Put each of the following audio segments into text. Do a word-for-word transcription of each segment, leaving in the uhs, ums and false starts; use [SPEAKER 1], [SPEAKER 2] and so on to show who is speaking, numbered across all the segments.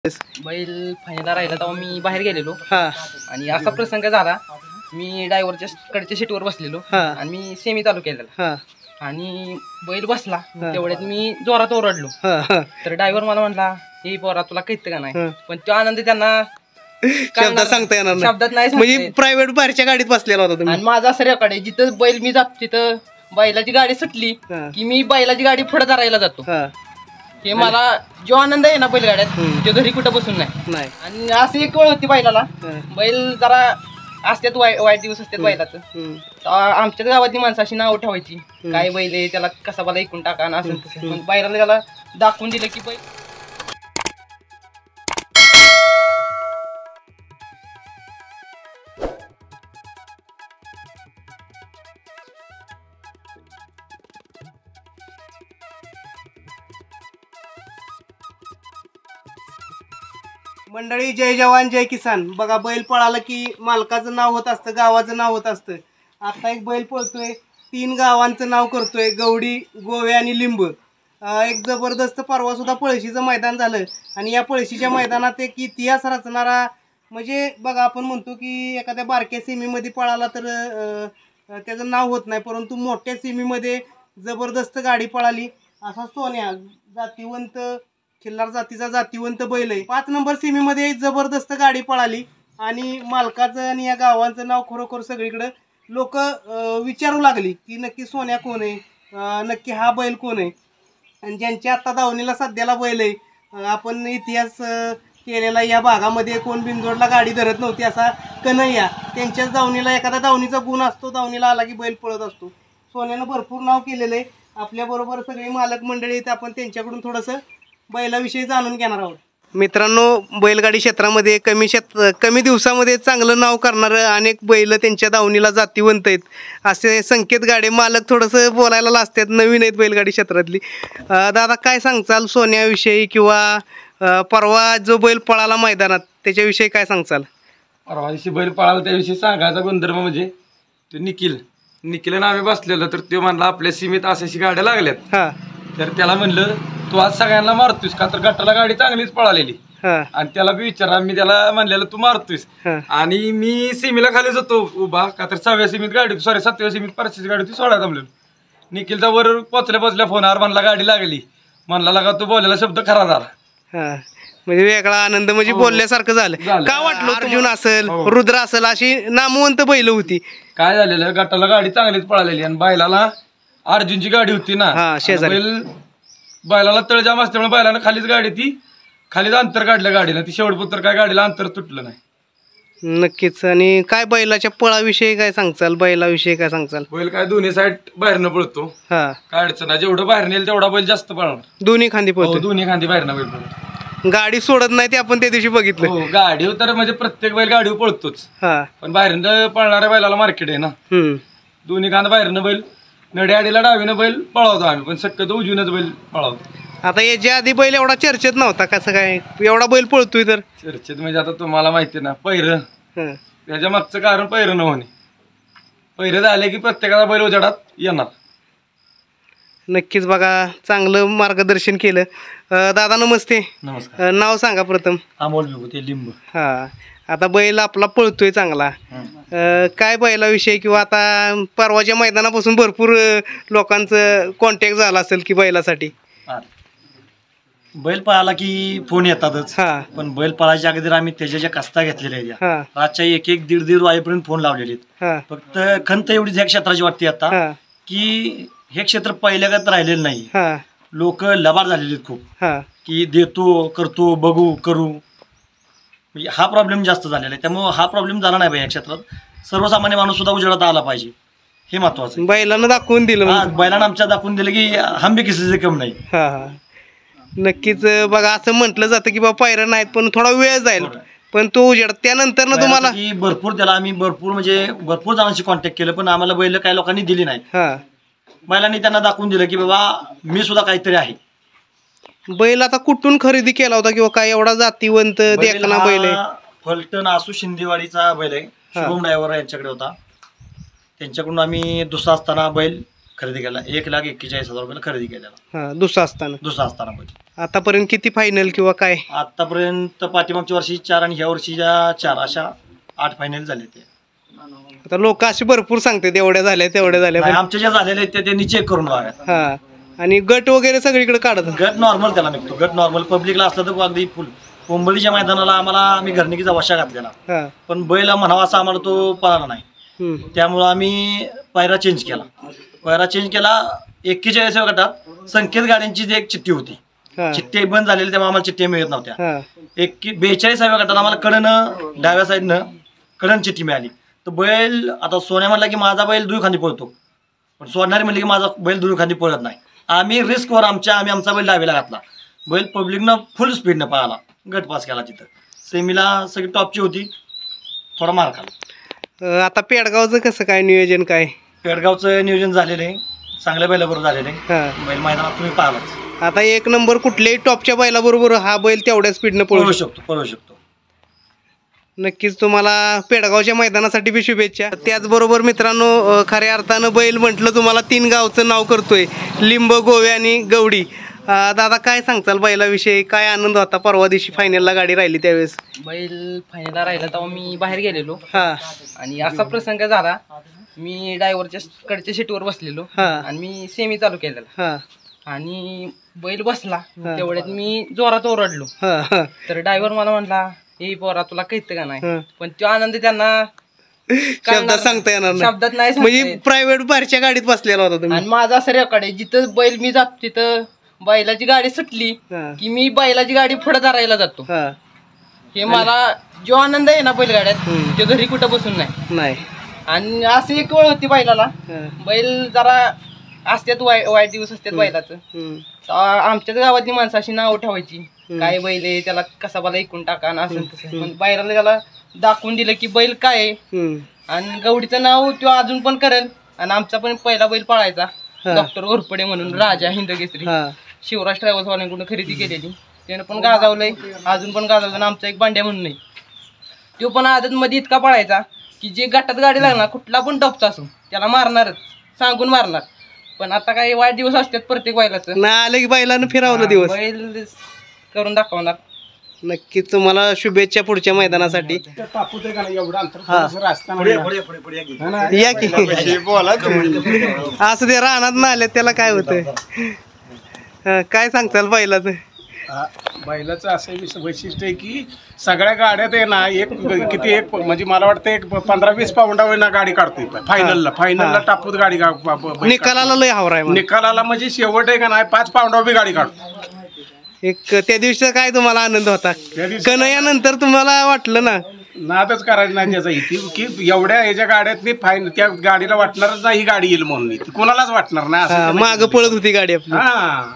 [SPEAKER 1] बैल फायनलला राहिला तेव्हा मी बाहेर गेलेलो
[SPEAKER 2] हा
[SPEAKER 1] आणि असा प्रसंग झाला. मी ड्रायव्हरच्या कडच्या सीटवर बसलेलो आणि मी सेमी चालू केलेला
[SPEAKER 2] हा
[SPEAKER 1] आणि बैल बसला. तेवढ्यात मी जोरात ओरडलो. तर ड्रायव्हर मला म्हणला, हे पोरा तुला कळतं का नाही? पण तो आनंद त्यांना
[SPEAKER 2] शब्दात सांगता येणार नाही.
[SPEAKER 1] शब्दात नाही.
[SPEAKER 2] म्हणजे प्रायव्हेट बाहेरच्या गाडीत बसलेला होता तुम्ही.
[SPEAKER 1] आणि माझा असं रेकॉर्ड आहे, जिथं बैल मी जातो तिथं बैलाची गाडी सुटली की मी बैलाची गाडी पुढे धरायला जातो. हे मला जो आनंद आहे ना बैलगाड्यात तो घरी कुठं बसून नाही. आणि अशी एक वेळ होती बैलाला, बैल जरा असतात वाईट दिवस असतात बैलाचं. आमच्याच गावातली माणसं अशी नाव ठेवायची, काय बैल आहे त्याला कसा मला ऐकून टाका ना असं तसं. पण बैलाला त्याला दाखवून दिलं की बैल
[SPEAKER 2] मंडळी, जय जवान जय किसान. बघा, बैल पळाला की मालकाचं नाव होत असतं, गावाचं नाव होत असतं. आता एक बैल पळतोय, तीन गावांचं नाव करतोय, गवडी, गोवे आणि लिंब. एक जबरदस्त परवा सुद्धा पळशीचं मैदान झालं आणि या पळशीच्या मैदानात एक इतिहास रचणारा, म्हणजे बघा आपण म्हणतो की एखाद्या बारक्या सीमीमध्ये पळाला तर त्याचं नाव होत नाही, परंतु मोठ्या सीमीमध्ये जबरदस्त गाडी पळाली. असा सोन्या जातीवंत, खिल्लार जातीचा जातीवंत बैल आहे. पाच नंबर सीमीमध्ये एक जबरदस्त गाडी पळाली आणि मालकाचं आणि या गावांचं नाव खरोखर सगळीकडे लोक विचारू लागली की नक्की सोन्या कोण आहे, नक्की हा बैल कोण आहे. आणि ज्यांच्या आता दावणीला सध्याला बैल आहे, आपण इतिहास केलेला या भागामध्ये कोण बिनजोडला गाडी धरत नव्हती असा कन्हैया, त्यांच्याच दावणीला एखादा दावणीचा गुण असतो, दावणीला आला की बैल पळत असतो. सोन्यानं भरपूर नाव केलेलं आहे. आपल्याबरोबर सगळे मालक मंडळी आहेत, आपण त्यांच्याकडून थोडंसं बैलाविषयी जाणून घेणार आहोत. मित्रांनो, बैलगाडी क्षेत्रामध्ये कमी शेत कमी दिवसामध्ये चांगलं नाव करणारं अनेक बैल त्यांच्या दावणीला जातीवंत आहेत. असे संकेत गाडे मालक थोडंसं बोलायला लाजतात, नवीन आहेत बैलगाडी क्षेत्रातली. दादा, काय सांगचाल सोन्याविषयी किंवा परवा जो बैल पळाला मैदानात त्याच्याविषयी काय सांगचाल?
[SPEAKER 3] परवा दिवशी बैल पळाला त्याविषयी सांगायचा गुणधर्म म्हणजे तो निखिल निखिलनं आम्ही बसलेलो, तर तो म्हणला आपल्या सीमेत अशाशी गाड्या लागल्यात.
[SPEAKER 2] हां.
[SPEAKER 3] तर त्याला म्हणलं तू आज सगळ्यांना मारतोयस का, तर गटाला गाडी चांगलीच पळालेली. आणि त्याला बी विचारा, मी त्याला म्हणलेलं तू मारतोयस. आणि मी सीमेला खाली जातो उभा का, तर सहाव्या सीमीत गाडी सॉरी सातव्या सीमीत परशीची गाडी ती सोडायला जमलेलो. निखिलचा वर पोचल्या पोचल्या फोनवर म्हणला गाडी लागली. म्हणला लागा तू बोलायला शब्द खरा झाला.
[SPEAKER 2] म्हणजे वेगळा आनंद, म्हणजे बोलल्यासारखं झालं. का वाटलं? अर्जुन असेल, रुद्र असेल, अशी नामवंत बैल होती.
[SPEAKER 3] काय झालेलं, गटाला गाडी चांगलीच पळालेली आणि बैलाला अर्जुनची गाडी होती ना, बैल बैलाला तळजाम असल्यामुळे बैलानं खालीच गाडी ती खालीच अंतर काढलं गाडीला. ती शेवटपुत्र काय गाडीला अंतर तुटलं नाही.
[SPEAKER 2] नक्कीच. आणि काय बैलाच्या पळाविषयी काय सांगचाल? बैलाविषयी काय सांगचाल?
[SPEAKER 3] बैल काय दोन्ही साईड बाहेरनं पळतो.
[SPEAKER 2] हा,
[SPEAKER 3] काय अडचण नाही, जेवढं बाहेर नेल तेवढा बैल जास्त पळणार.
[SPEAKER 2] दोन्ही खांदी पळतो.
[SPEAKER 3] दोन्ही खांदी बाहेरनं बैल पळतो.
[SPEAKER 2] गाडी सोडत नाही ते आपण त्या दिवशी बघितलं.
[SPEAKER 3] गाडी तर म्हणजे प्रत्येक बैल गाडीवर पळतोच.
[SPEAKER 2] हा,
[SPEAKER 3] पण बाहेरनं पळणाऱ्या बैलाला मार्केट आहे ना. दोन्ही खांदा बाहेरनं बैल, नडी आडीला डावीनं बैल पळवतो आम्ही, पण शक्यतो उजवीनच बैल पळवतो.
[SPEAKER 2] आता याच्या आधी बैल एवढा चर्चेत नव्हता, कसं काय एवढा बैल पळतोय? तर
[SPEAKER 3] चर्चेत म्हणजे आता तुम्हाला माहिती ना, पैर त्याच्या मागचं कारण पैर न होणे. पैर झाले की प्रत्येकाला बैल उजेडात येणार.
[SPEAKER 2] नक्कीच. बघा, चांगलं मार्गदर्शन केलं. दादा नमस्ते.
[SPEAKER 3] नमस्कार.
[SPEAKER 2] नाव सांगा प्रथम.
[SPEAKER 3] अमोल विभूती लिंब.
[SPEAKER 2] हा, आता बैल आपला पळतोय चांगला, काय बैलाविषयी किंवा आता परवाच्या मैदानापासून भरपूर लोकांचं कॉन्टॅक्ट झाला असेल की बैलासाठी?
[SPEAKER 4] बैल पळाला की फोन येतातच.
[SPEAKER 2] हा,
[SPEAKER 4] पण बैल पळायच्या अगोदर आम्ही त्याच्या ज्या कस्ता घेतलेल्या आहेत,
[SPEAKER 2] हा,
[SPEAKER 4] रातच्या एक एक दीड दीड वाजेपर्यंत फोन लावलेले आहेत. फक्त खंत एवढीच ह्या क्षेत्राची वाटते आता की हे क्षेत्र पहिल्यागत राहिलेलं नाही. लोक लबाड झालेले आहेत खूप, की देतो, करतो, बघू, करू. हा प्रॉब्लेम जास्त झालेला आहे. त्यामुळे हा प्रॉब्लेम झाला नाही पाहिजे या क्षेत्रात. सर्वसामान्य माणूस सुद्धा उजेडात आला पाहिजे, हे महत्वाचं.
[SPEAKER 2] बैलानं दाखवून दिलं,
[SPEAKER 4] बैलानं आमच्या दाखवून दिलं की हम बी किसीचे कम नाही.
[SPEAKER 2] हा हा, नक्कीच. बघा, असं म्हटलं जातं की बाबा पायऱ्या नाहीत पण थोडा वेळ जाईल, पण तो उजेड त्यानंतर ना तुम्हाला
[SPEAKER 4] भरपूर त्याला आम्ही भरपूर म्हणजे भरपूर जणांशी कॉन्टॅक्ट केलं, पण आम्हाला बैल काही लोकांनी दिली नाही.
[SPEAKER 2] हा,
[SPEAKER 4] बैलांनी त्यांना दाखवून दिलं की बाबा मी सुद्धा काहीतरी आहे.
[SPEAKER 2] बैल आता कुठून खरेदी केला होता किंवा काय एवढा जातीवंत देखना बैल आहे?
[SPEAKER 4] फलटण आसू शिंदेवाडीचा बैल आहे, शुभम ड्रायव्हर यांच्याकडे होता. त्यांच्याकडून आम्ही दुसरा असताना बैल खरेदी केला, एक लाख एक्केचाळीस हजार रुपयाला खरेदी केलेला.
[SPEAKER 2] हा दुसरा असताना
[SPEAKER 4] दुसरा असताना बैल.
[SPEAKER 2] आतापर्यंत किती फायनल किंवा काय?
[SPEAKER 4] आतापर्यंत पाठीमागच्या वर्षी चार आणि ह्या वर्षीच्या चार अशा आठ फायनल झाले. ते
[SPEAKER 2] आता लोक अशी भरपूर सांगतात एवढ्या झाल्या तेवढ्या झाल्या,
[SPEAKER 4] नाही, आमच्या ज्या झालेल्या आहेत त्या त्यांनी चेक करून बघा.
[SPEAKER 2] हा आणि गट वगैरे सगळीकडे काढत.
[SPEAKER 4] गट नॉर्मल त्याला निघतो, गट नॉर्मल पब्लिकला असलं तर अगदी फुल. कोंबडीच्या मैदानाला आम्हाला आम्ही घरनिकीचा वशा घातलेला,
[SPEAKER 2] हा
[SPEAKER 4] पण बैल म्हणावा असा आम्हाला तो पळाला नाही.
[SPEAKER 2] हम्म.
[SPEAKER 4] त्यामुळं आम्ही पायरा चेंज केला. पायरा चेंज केला एक्केचाळीसाव्या गटात संकेत गाड्यांची जी एक चिठ्ठी होती,
[SPEAKER 2] हा
[SPEAKER 4] चिठ्ठी बंद झालेली, त्यामुळे आम्हाला चिठ्ठी मिळत नव्हत्या.
[SPEAKER 2] हा
[SPEAKER 4] एक बेचाळीसाव्या गटात आम्हाला कडनं डाव्या साईडनं कडन चिठ्ठी मिळाली. तर बैल आता सोन्या म्हणला की माझा बैल दुई खांदी पळतो, पण सोडणारी म्हणली की माझा बैल दुई खांदी पळत नाही. आम्ही रिस्कवर आमच्या आम्ही आमचा बैल डावीला घातला. बैल पब्लिकनं फुल स्पीडनं पळाला, गट पास केला. तिथं सेमीला सगळी टॉपची होती, थोडा मार खाला.
[SPEAKER 2] अं, आता पेडगावचं कसं काय नियोजन काय?
[SPEAKER 4] पेडगावचं नियोजन झालेलं आहे, चांगल्या बैलाबरोबर झालेलं आहे.
[SPEAKER 2] हा
[SPEAKER 4] बैल मैदानात तुम्ही पाहालाच.
[SPEAKER 2] आता एक नंबर कुठल्याही टॉपच्या बैलाबरोबर हा बैल तेवढ्या स्पीडनं
[SPEAKER 4] पळू
[SPEAKER 2] पळू
[SPEAKER 4] शकतो पळू शकतो
[SPEAKER 2] नक्कीच. तुम्हाला पेडगावच्या मैदानासाठी बी शुभेच्छा. त्याचबरोबर मित्रांनो, अं, खऱ्या अर्थानं बैल म्हटलं तुम्हाला तीन गावचं नाव करतोय, लिंब, गोवे आणि गवडी. अं, दादा काय सांगताल बैलाविषयी? काय आनंद होता परवा दिवशी फायनलला गाडी राहिली त्यावेळेस?
[SPEAKER 1] बैल फायनलला राहिला तेव्हा मी बाहेर गेलेलो
[SPEAKER 2] हा
[SPEAKER 1] आणि असा प्रसंग झाला, मी ड्रायव्हरच्या कडच्या सीटवर बसलेलो
[SPEAKER 2] हा
[SPEAKER 1] आणि मी सेमी चालू केलेला
[SPEAKER 2] हा
[SPEAKER 1] आणि बैल बसला. तेवढ्यात मी जोरात ओरडलो,
[SPEAKER 2] हा हा
[SPEAKER 1] तर ड्रायव्हर मला म्हणला, हे पोरा तुला कळतं का नाही?
[SPEAKER 2] हा.
[SPEAKER 1] पण तो आनंद त्यांना
[SPEAKER 2] शब्दात सांगता येणार नाही.
[SPEAKER 1] शब्दात नाही सांगता
[SPEAKER 2] म्हणजे
[SPEAKER 1] येत.
[SPEAKER 2] प्रायव्हेट बाहेरच्या गाडीत बसलेला होता तुम्ही.
[SPEAKER 1] आणि माझा असं रेकॉर्ड आहे, जिथं बैल मी जातो तिथं बैलाची गाडी सुटली
[SPEAKER 2] हा.
[SPEAKER 1] की मी बैलाची गाडी पुढे धरायला जातो.
[SPEAKER 2] हा
[SPEAKER 1] हे मला जो आनंद आहे ना बैलगाड्यात,
[SPEAKER 2] हम्म.
[SPEAKER 1] तो घरी कुठं बसून नाही.
[SPEAKER 2] नाही.
[SPEAKER 1] आणि अशी एक वेळ होती बैलाला,
[SPEAKER 2] हा.
[SPEAKER 1] बैल जरा असत्यात वाईट वाईट दिवस असतात बैलाचं.
[SPEAKER 2] हम्म.
[SPEAKER 1] तर आमच्याच गावातली माणसं अशी नाव ठेवायची, काय बैल आहे त्याला कसा बाला ऐकून टाका आणि असं तसं. पण बैलाला त्याला दाखवून दिलं की बैल काय आहे.
[SPEAKER 2] हम्म.
[SPEAKER 1] आणि गवडीचं नाव तो अजून पण करेल. आणि आमचा पण पहिला बैल पळायचा,
[SPEAKER 2] हा.
[SPEAKER 1] डॉक्टर घोरपडे म्हणून, राजा हिंदकेसरी,
[SPEAKER 2] हा
[SPEAKER 1] शिवराज ट्रॅव्हल्स वाल्यांकडून खरेदी केलेली. त्यानं पण गाजावलंय, अजून पण गाजावलं. आणि आमचा एक बांड्या म्हणून नाही, तो पण आदत मध्ये इतका पळायचा की जे गटात गाडी लागणार कुठला पण टॉपचा असो त्याला मारणारच, सांगून मारणार. पण आता काही वाईट दिवस असतात प्रत्येक बैलाचं,
[SPEAKER 2] ना आलं की बैलानं फिरावलं दिवस.
[SPEAKER 1] बैल करून दाखवणार.
[SPEAKER 2] नक्कीच तुम्हाला शुभेच्छा पुढच्या मैदानासाठी. हा. या की असं ते रानात ना आले त्याला काय होतंय? हा, काय सांगताल बैलाचं?
[SPEAKER 5] बैलाचं असं विश- वैशिष्ट्य आहे की सगळ्या गाड्यात आहे ना, एक किती एक म्हणजे मला वाटतं एक पंधरा वीस पाऊंडावर ना गाडी काढतोय फायनलला. फायनलला टापूत गाडी गा- ब- ब- बैल
[SPEAKER 2] निकालाला लय हावरा आहे
[SPEAKER 5] काढतो.
[SPEAKER 2] मला.
[SPEAKER 5] निकालाला म्हणजे शेवट आहे का नाही, पाच पाऊंडावर बी गाडी काढतो.
[SPEAKER 2] एक त्या दिवशीचा काय तुम्हाला आनंद होता?
[SPEAKER 5] त्या दिवशी
[SPEAKER 2] कन्हैयानंतर तुम्हाला वाटलं ना
[SPEAKER 5] नादच करायचं नाही त्याचा इथे की एवढ्या ह्याच्या गाड्यात मी फायन त्या गाडीला वाटणारच नाही ही गाडी येईल म्हणून, ती कोणालाच वाटणार नाही असं.
[SPEAKER 2] माग पळत होती गाडी आपली.
[SPEAKER 5] हा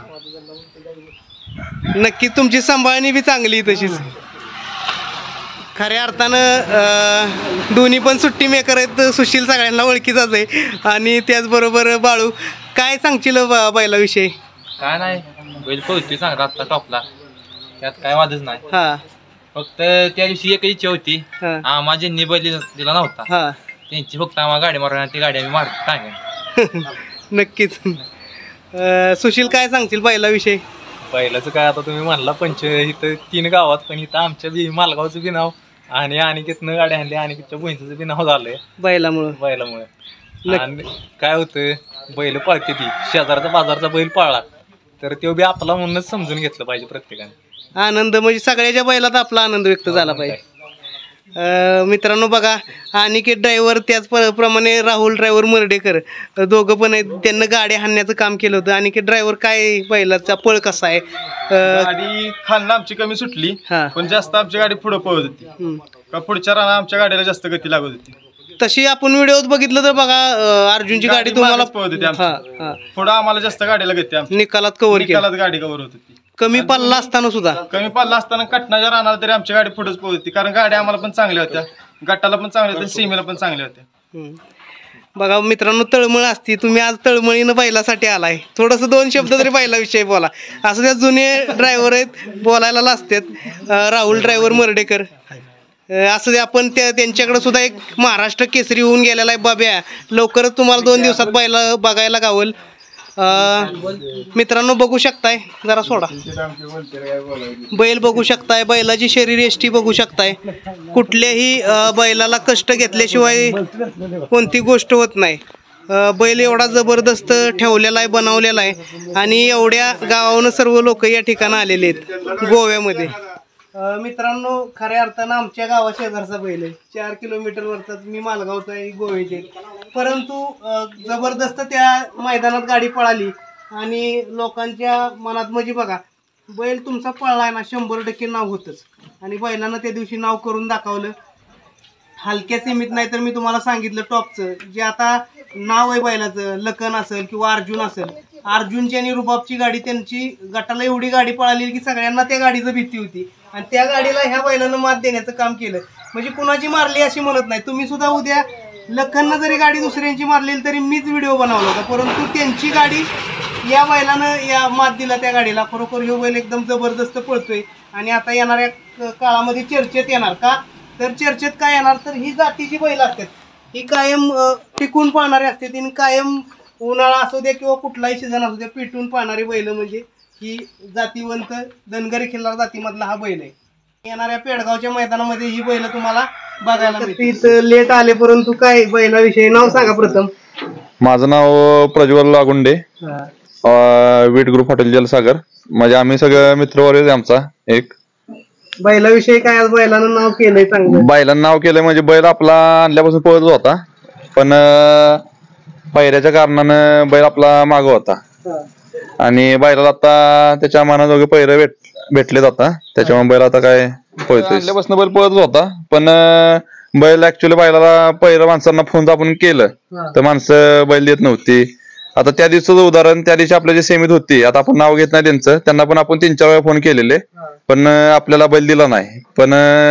[SPEAKER 2] नक्कीच तुमची सांभाळणी बी चांगली आहे तशीच. खऱ्या अर्थानं अं, दोन्ही पण सुट्टी मेकर आहेत. सुशील सगळ्यांना ओळखीचाच आहे. आणि त्याचबरोबर बाळू, काय सांगशील ब- बैलाविषयी?
[SPEAKER 6] काय नाही, बैल पळतोय चांगला आता टॉपला, त्यात काय वादच नाही.
[SPEAKER 2] हा
[SPEAKER 6] फक्त त्या दिवशी एक इच्छा होती,
[SPEAKER 2] हा
[SPEAKER 6] आम्हा ज्यांनी बैल दिला नव्हता
[SPEAKER 2] हा
[SPEAKER 6] त्यांची फक्त आम्हाला गाडी मारून ती गाडी आम्ही मार टाकेन.
[SPEAKER 2] नक्कीच. अं, सुशील काय सांगशील बैलाविषयी?
[SPEAKER 6] बैलाचं काय आता तुम्ही म्हणला पंच इथं तीन गावात, पण इथं आमच्या बी मालगावचं बी नाव आणि अनिकेतनं गाडी आणली, अनिकेतच्या बहिणीचं बी नाव झालंय
[SPEAKER 2] बैलामुळं.
[SPEAKER 6] बैलामुळे. आणि काय होतं, बैल पळते ती शेजारचा बाजारचा बैल पळला तर तो बी आपला म्हणूनच समजून घेतलं पाहिजे प्रत्येकाने.
[SPEAKER 2] आनंद म्हणजे सगळ्याच्या बैलात आपला आनंद व्यक्त झाला पाहिजे. अं, मित्रांनो बघा, अनिकेत ड्रायव्हर त्याचप्रमाणे राहुल ड्रायव्हर मर्डेकर दोघं पण आहेत. त्यांना गाडी हाणण्याचं काम केलं होतं. अनिकेत ड्रायव्हर काय बैलाचा पळ कसा आहे? अं,
[SPEAKER 3] गाडी खालनं आमची कमी सुटली,
[SPEAKER 2] हा
[SPEAKER 3] पण जास्त आमची गाडी पुढे पळत होती.
[SPEAKER 2] हम्म.
[SPEAKER 3] का पुढच्या राना आमच्या गाडीला जास्त गती लागत होती.
[SPEAKER 2] तशी आपण व्हिडिओत बघितलं तर बघा, अं, अर्जुनची गाडी
[SPEAKER 3] गाडी
[SPEAKER 2] तुम्हाला
[SPEAKER 3] मागच पळत होती आमची.
[SPEAKER 2] हा हा
[SPEAKER 3] पुढं आम्हाला जास्त गाडीला गती आमची
[SPEAKER 2] निकालात कव्हर केलं.
[SPEAKER 3] निकालात गाडी कव्हर होत होती.
[SPEAKER 2] कमी पल्ला असताना सुद्धा
[SPEAKER 3] कमी पडला असताना कटनाच्या राहणार तरी आमची गाडी पुढेच पळत होती, कारण गाड्या आम्हाला पण चांगल्या होत्या, गटाला पण चांगल्या होत्या, सीमेला पण चांगल्या होत्या.
[SPEAKER 2] हम्म. बघा मित्रांनो, तळमळ असती. तुम्ही आज तळमळीनं बैलासाठी आलाय. थोडंसं दोन शब्द तरी बैलाविषयी बोला. असं त्या जुने ड्रायव्हर आहेत, बोलायला लाजतात. अं, राहुल ड्रायव्हर मर्डेकर, असं दे, आपण त्या त्यांच्याकडे सुद्धा एक महाराष्ट्र केसरी होऊन गेलेला आहे बाब्या. लवकरच तुम्हाला दोन दिवसात बैल बघायला गावल. मित्रांनो बघू शकताय, जरा सोडा, बैल बघू शकताय, बैलाची शरीर यष्टी बघू शकताय. कुठल्याही बैलाला कष्ट घेतल्याशिवाय कोणती गोष्ट होत नाही. बैल एवढा जबरदस्त ठेवलेला आहे, बनवलेला आहे. आणि एवढ्या गावावरून सर्व लोक या ठिकाणी आलेले आहेत गोव्यामध्ये. मित्रांनो खऱ्या अर्थानं आमच्या गावा शेजारचा बैल आहे, चार किलोमीटरवरचाच. मी मालगावचा आहे, गोव्याचे. परंतु जबरदस्त त्या मैदानात गाडी पळाली आणि लोकांच्या मनात म्हणजे बघा, बैल तुमचा पळलाय ना शंभर टक्के नाव होतंच. आणि बैलानं त्या दिवशी नाव करून दाखवलं. हलक्या सीमित नाही तर मी तुम्हाला सांगितलं टॉपचं जे आता नाव आहे बैलाचं, लखन असेल किंवा अर्जुन असेल. अर्जुनची आणि रुबाबची गाडी त्यांची गटाला एवढी गाडी पळाली की सगळ्यांना त्या गाडीचं भीती होती. आणि त्या गाडीला ह्या बैलानं मात देण्याचं काम केलं. म्हणजे कुणाची मारली अशी म्हणत नाही. तुम्ही सुद्धा उद्या लखननं जरी गाडी दुसऱ्यांची मारलेली तरी मीच व्हिडिओ बनवला होता, परंतु त्यांची गाडी या बैलानं या मात दिला त्या गाडीला. खरोखर ह्यो बैल एकदम जबरदस्त पळतोय. आणि आता येणाऱ्या काळामध्ये चर्चेत येणार का, तर चर्चेत काय येणार तर ही जातीची बैल असतात, ही कायम टिकून पाळणारे असतात. आणि कायम उन्हाळा असू द्या किंवा कुठलाही सीझन असू द्या पिटून पाळणारी बैल म्हणजे ही जातीवंत धनगरी खिल्लार जातीमधला हा बैल आहे. येणाऱ्या पेडगावच्या मैदानामध्ये ही बैल तुम्हाला बघायला मिळते. लेट आले परंतु काय बैलाविषयी नाव सांगा प्रथम.
[SPEAKER 7] माझं नाव प्रज्वल लागुंडे, वीट ग्रुप हॉटेल जलसागर. म्हणजे आम्ही सगळं मित्रवर्ग आमचा एक.
[SPEAKER 2] बैलाविषयी काय आज बैलानं नाव केलंय चांगलं.
[SPEAKER 7] बैलानं नाव केलंय म्हणजे बैल आपला आणल्यापासून पळत होता, पण पायऱ्याच्या कारणानं बैल आपला मागं होता. आणि बैलाला आता त्याच्या मनाजोगे पैरे भेट भेटले जाता, त्याच्यामुळे बैल आता काय पळतोय. आणल्यापासून बैल पळत होता, पण बैल ऍक्च्युअली बैलाला पहिलं माणसांना फोन आपण केलं तर माणसं बैल देत नव्हती. आता त्या दिवसाचं उदाहरण, त्या दिवशी आपल्या जे सेमीत होती, आता आपण नाव घेत नाही त्यांचं, त्यांना पण आपण तीन चार वेळा फोन केलेले पण आपल्याला बैल दिला नाही. पण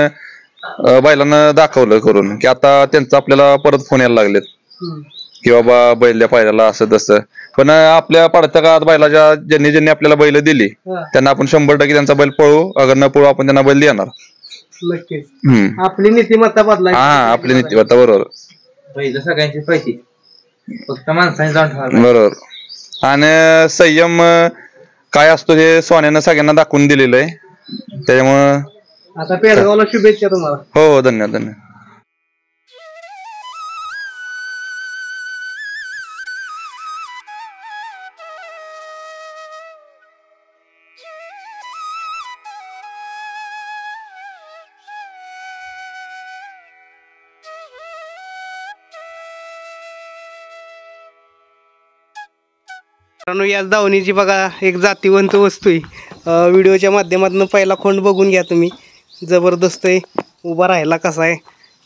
[SPEAKER 7] बैलानं दाखवलं करून की आता त्यांचं आपल्याला परत फोन यायला लागलेत की बाबा बैल द्या पायऱ्याला असं तसं. पण आपल्या पडत्या काळात बैलाच्या ज्यांनी ज्यांनी आपल्याला बैल दिली त्यांना आपण शंभर टक्के त्यांचा बैल पळू, अगर न पळू आपण त्यांना बैल देणार.
[SPEAKER 2] नक्कीच आपली नीतिमत्ता बदलायची.
[SPEAKER 7] हा आपली नीतिमत्ता बरोबर.
[SPEAKER 1] बैल सगळ्यांची पाहिजे, फक्त माणसाने जाऊन ठेवायला
[SPEAKER 7] बरोबर. आणि संयम काय असतो हे सोन्यानं सगळ्यांना दाखवून दिलेलं आहे. त्याच्यामुळं
[SPEAKER 2] आता पेडगावला शुभेच्छा तुम्हाला.
[SPEAKER 7] हो धन्यवाद धन्यवाद.
[SPEAKER 2] मित्रांनो याच दावणीची बघा एक जातीवंत वस्तू आहे. व्हिडिओच्या माध्यमातून पहिला खोंड बघून घ्या तुम्ही, जबरदस्त आहे. उभा राहिला कसा आहे,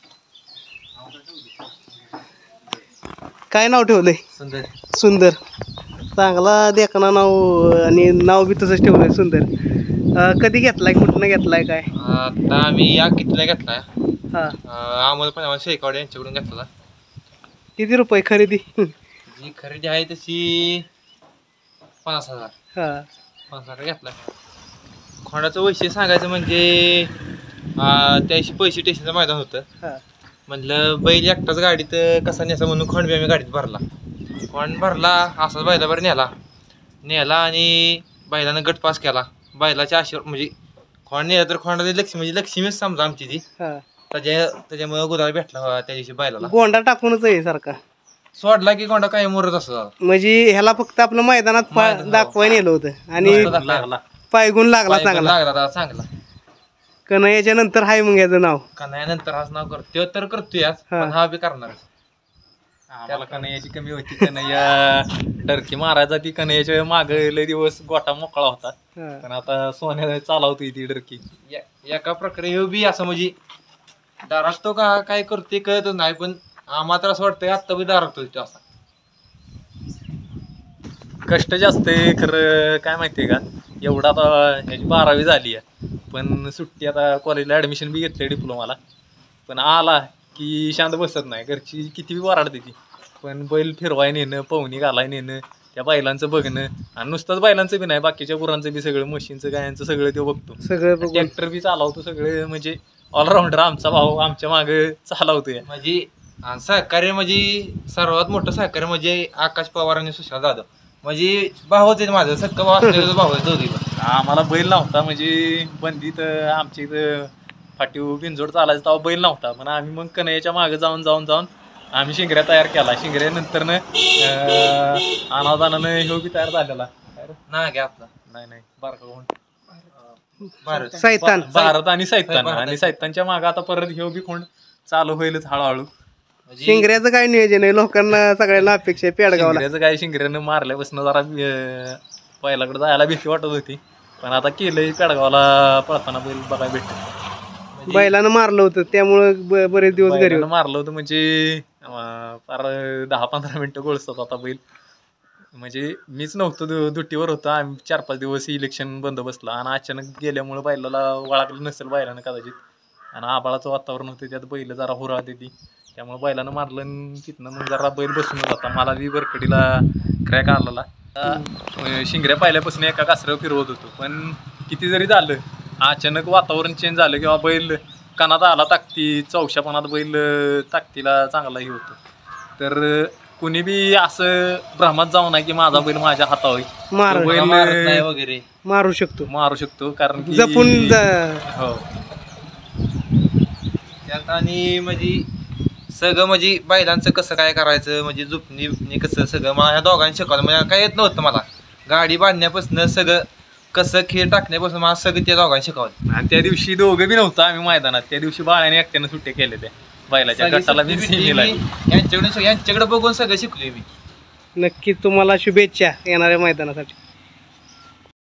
[SPEAKER 2] काय नाव ठेवलंय.
[SPEAKER 1] सुंदर
[SPEAKER 2] सुंदर, चांगला देखना नाव. आणि नाव बी तसंच ठेवलंय सुंदर. कधी घेतलाय, कुठनं घेतलाय काय.
[SPEAKER 6] आता आम्ही या कितीला घेतलाय.
[SPEAKER 2] हा
[SPEAKER 6] आम्हाला पण आम्हाला शेकावडे यांच्याकडून घेतला.
[SPEAKER 2] किती रुपये खरेदी.
[SPEAKER 6] जी खरेदी आहे तशी पन्नास हजार
[SPEAKER 2] हा
[SPEAKER 6] पन्नास हजार घेतला. खोंडाचं वैशिष्ट्य सांगायचं म्हणजे त्याशी पैसे टेशनचं मैदान होतं.
[SPEAKER 2] हा
[SPEAKER 6] म्हटलं बैल एकटाच गाडीत कसा न्यायचा म्हणून खोंड बी आम्ही गाडीत भरला. खोंड भरला असाच बैलावर नेला नेला आणि बैलानं गट पास केला. बैलाच्या आशीर्वाद म्हणजे खोंड नेला तर खोंडाची लक्ष्मी म्हणजे लक्ष्मीच समजा आमची ती. त्याच्या त्याच्यामुळे गुलाल भेटला त्या दिवशी बैलाला.
[SPEAKER 2] गोंडा टाकूनच आहे सारखा
[SPEAKER 6] सोडला की गोंडा काय मोरत असं.
[SPEAKER 2] म्हणजे ह्याला फक्त आपलं मैदानात दाखवाय नेलं होतं आणि पायगुण लागला चांगला
[SPEAKER 6] लागला चांगला.
[SPEAKER 2] कन्हैयाच्या नंतर हाय मग याचं नाव.
[SPEAKER 6] कन्हैयानंतर हाच नाव करतो तर करतोय आज, पण हा बी करणार.
[SPEAKER 8] त्याला कन्हैयाची कमी होती. कन्हैया डरकी मारायचा ती कन्हैयाच्या माग लय दिवस गोटा मोकळा होता, पण आता सोन्या चालवतोय ती डरकी.
[SPEAKER 6] एका प्रकारे हे बी असं म्हणजे दारातो का काय करते कळतच नाही, पण आम्हाला असं वाटतंय आत्ता बी दारातो तो असा.
[SPEAKER 8] कष्ट जास्त आहे खरं. काय माहितीये का, एवढा आता ह्याची बारावी झाली आहे, पण सुट्टी आता कॉलेजला ऍडमिशन बी घेतलंय डिप्लोमाला. पण आला की शांत बसत नाही. घरची किती बी वराडते ती, पण बैल फिरवाय नेणं, पवनी घालाय नेणं, त्या बैलांचं बघणं आणि नुसतंच बैलांचं बी नाही बाकीच्या गुरांचं बी सगळं म्हशींचं गायांचं सगळं ते बघतो
[SPEAKER 2] सगळं
[SPEAKER 8] ट्रॅक्टर बी चालवतो सगळे म्हणजे ऑलराऊंडर आमचा भाऊ आमच्या मागे चालवतोय.
[SPEAKER 6] म्हणजे आणि सहकार्य म्हणजे सर्वात मोठं सहकार्य म्हणजे आकाश पवार आणि सुशांत जाधव म्हणजे भावच आहे माझं सक्का भाव असलेला भाऊ आहे दोघी पण.
[SPEAKER 8] आम्हाला बैल नव्हता म्हणजे बंदीत आमच्या इथं फाटीव बिनजोड चालायचं तेव्हा बैल नव्हता पण आम्ही मग कन्हैयाच्या मागे जाऊन जाऊन जाऊन आम्ही शिंगऱ्या तयार केला. शिंगऱ्यानंतर न अनावदानानं ह्यो बी तयार झालेला
[SPEAKER 6] ना घ्या आपला
[SPEAKER 8] नाही नाही बारका
[SPEAKER 6] भारत
[SPEAKER 2] सैतान
[SPEAKER 8] भारत आणि सैतान आणि सैतानच्या मागे आता परत ह्यो बी कोण चालू होईलच हळूहळू.
[SPEAKER 2] शिंगऱ्याचं काय नियोजन आहे लोकांना सगळ्यांना अपेक्षा आहे पेडगावला.
[SPEAKER 8] शिंगऱ्याचं काय शिंगऱ्यानं मारल्यापासून जरा पहिल्याकडे जायला भीती वाटत होती पण आता केलंय पेडगावला पळताना बैल बघायला भेटत.
[SPEAKER 2] बैलानं मारलं होतं त्यामुळे बरेच दिवस घरी
[SPEAKER 8] बैलानं मारलं होतं म्हणजे फार दहा पंधरा मिनिटं गोळसत होता बैल म्हणजे मीच नव्हतो दुट्टीवर होतो आम्ही चार पाच दिवस इलेक्शन बंद बसला आणि अचानक गेल्यामुळे बैलाला वळखलं नसेल बैलानं कदाचित आणि आबाळाचं वातावरण होतं त्यात बैल जरा हुरा देती त्यामुळे बैलानं मारलं आणि तिथनं मग जरा बैल बसून जाता. मला बी बरकडीला क्रॅक आलेला शिंगऱ्या पाहिल्यापासून एका कासऱ्यावर फिरवत होतो पण किती जरी झालं अचानक वातावरण चेंज झालं किंवा बैल कानात आला ताकती चौशापणात बैल ताकतीला चांगलाही होतो तर कुणी बी असं भ्रमात जाऊ नये की माझा बैल माझ्या हातावर बैल
[SPEAKER 6] वगैरे
[SPEAKER 2] मारू शकतो
[SPEAKER 8] मारू शकतो कारण की
[SPEAKER 2] जपून
[SPEAKER 8] हो
[SPEAKER 6] त्यात आणि म्हणजे सगळं म्हणजे बैलांचं कसं काय करायचं म्हणजे झुपणी बिपणी कसं सगळं मला ह्या दोघांनी शिकवलं म्हणजे काय येत नव्हतं मला गाडी बांधण्यापासून सगळं कसं खेळ टाकण्यापासून मला सगळं त्या दोघांनी शिकवलं.
[SPEAKER 8] आणि त्या दिवशी दोघं बी नव्हतं आम्ही मैदानात त्या दिवशी बाळ्याने एकट्यानं सुट्टे केले त्या बैलाच्या गटाला बी
[SPEAKER 6] यांच्याकडे यांच्याकडे बघून सगळं शिकलोय मी.
[SPEAKER 2] नक्की तुम्हाला शुभेच्छा येणाऱ्या मैदानासाठी.